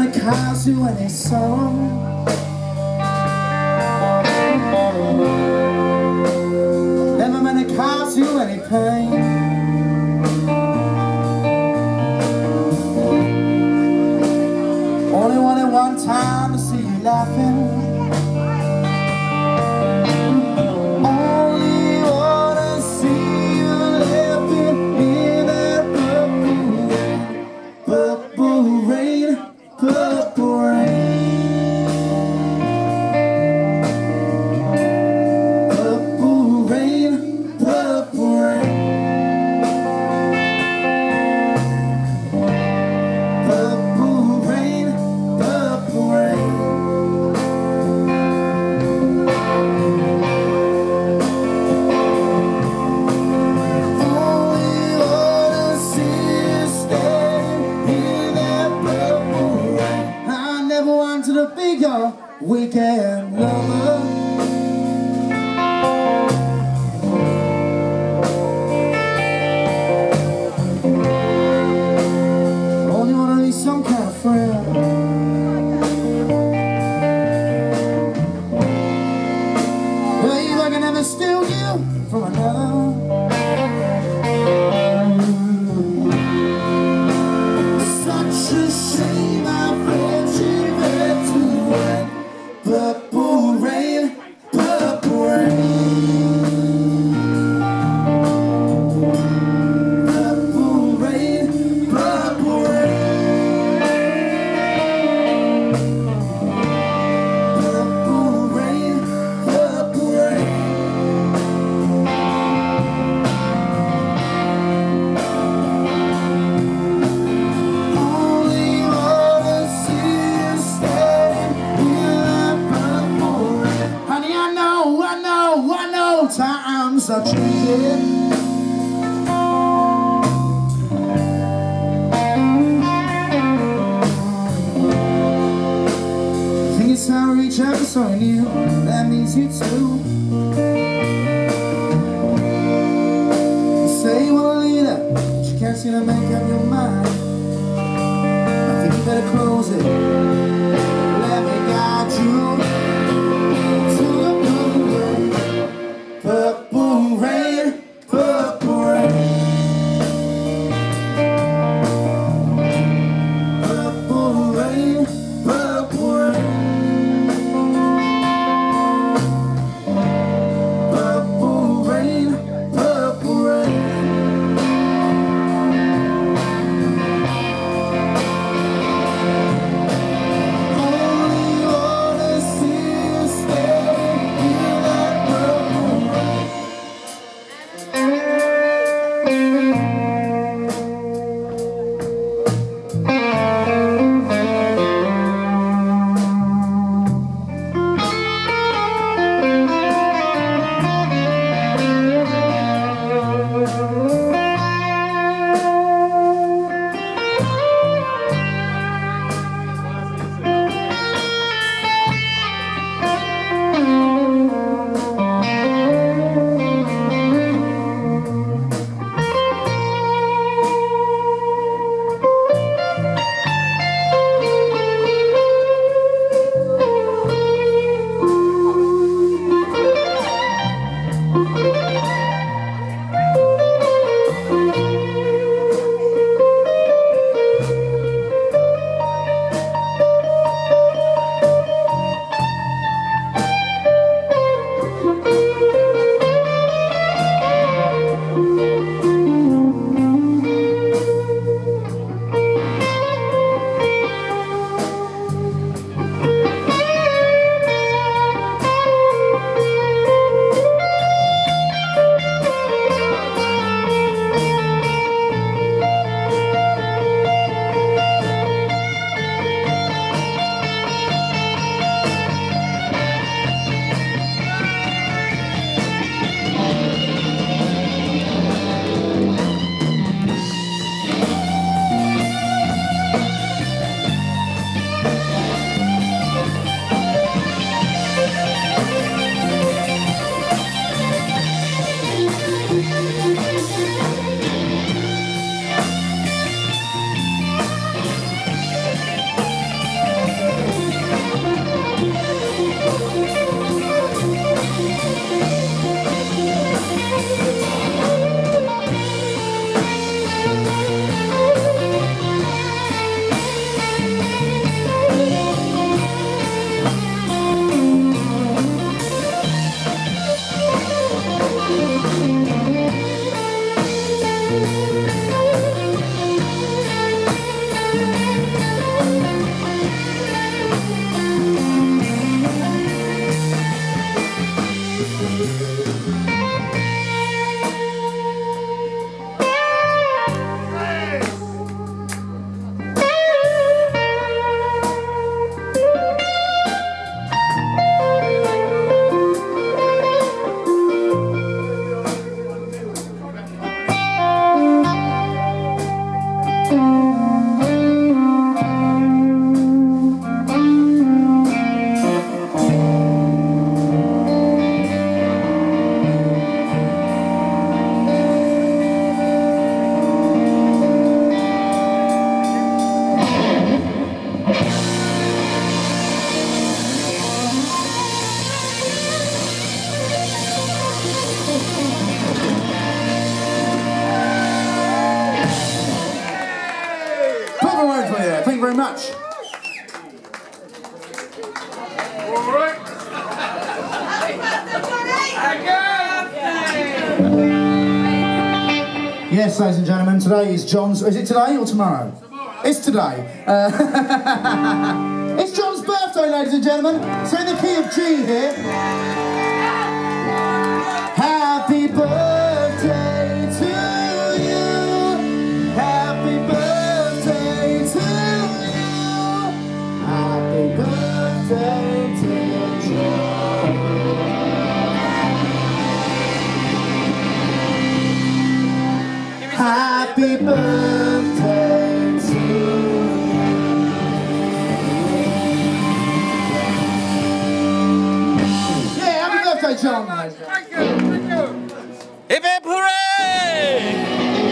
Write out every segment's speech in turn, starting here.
it cause you any sorrow. Never meant to cause you any pain. Only wanted one time to see you laughing. Only wanna see you laughing in that purple rain, purple rain. Weekend lover. Only wanna be some kind of friend. Babe, I can never steal you from another. Such a shame our friendship had to end. Purple rain, purple rain. Purple rain, purple rain. Purple rain, purple rain. Only wanna see you standing here. Honey, I know, times are changing. Think it's time to reach out to someone new. That means you too. You say you wanna lead her, but you can't seem to make up your mind. I think you better close it. Let me guide you. Purple rain, purple rain. Purple rain, purple rain. Purple rain, purple rain. much. All right. Yes, ladies and gentlemen, today is John's... Is it today or tomorrow? Tomorrow. It's today. It's John's birthday, ladies and gentlemen. So in the key of G here. Happy birthday to you. Happy birthday to you. Happy birthday to John. Happy birthday to you. Yeah, happy birthday, John. Thank you, thank you. Hip hip hooray!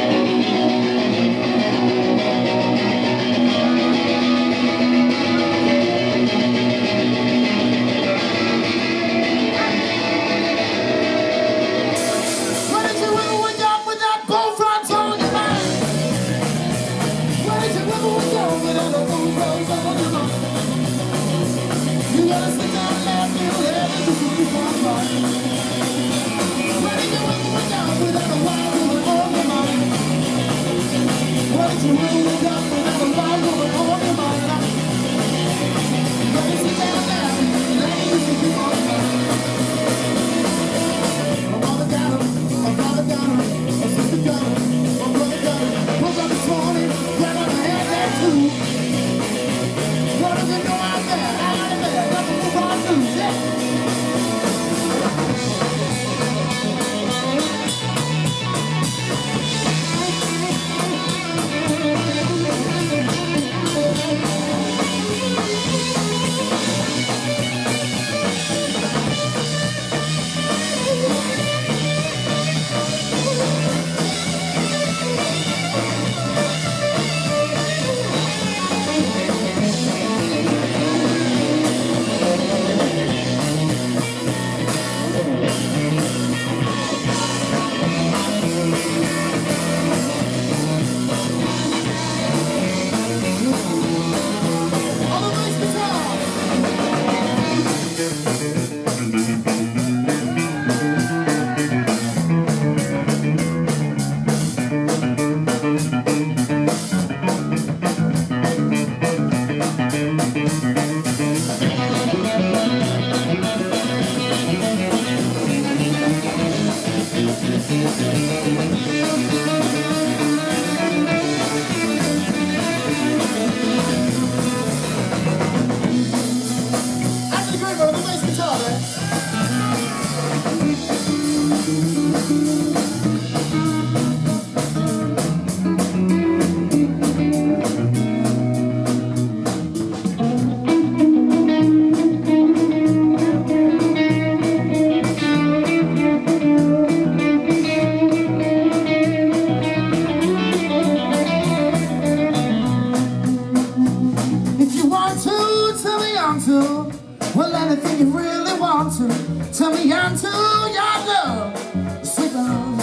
Well, anything you really want to, tell me I'm too your love, sweet love.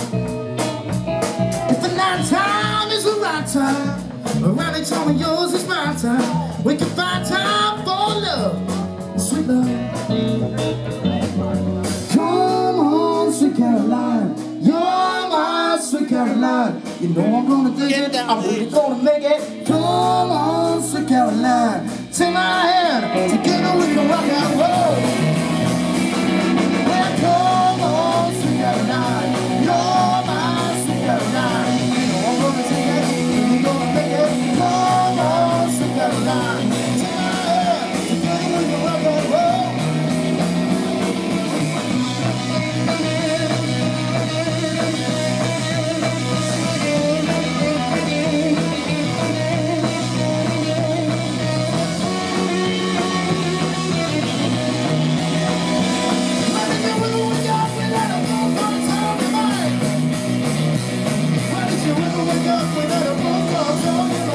If the night time is the right time, around each time yours is my time, we can find time for love, sweet love. Come on, sweet Caroline, you're my sweet Caroline. You know I'm gonna dig it, I'm really gonna make it. Come on, sweet Caroline, take my hand, together we can rock and roll. Well, come on, sweet Caroline, you're my sweet Caroline. You know I'm gonna take it, we're gonna make it. Come on, sweet Caroline, take my hand, together we can rock and roll.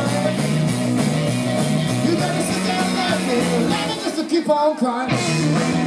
Keep on crying.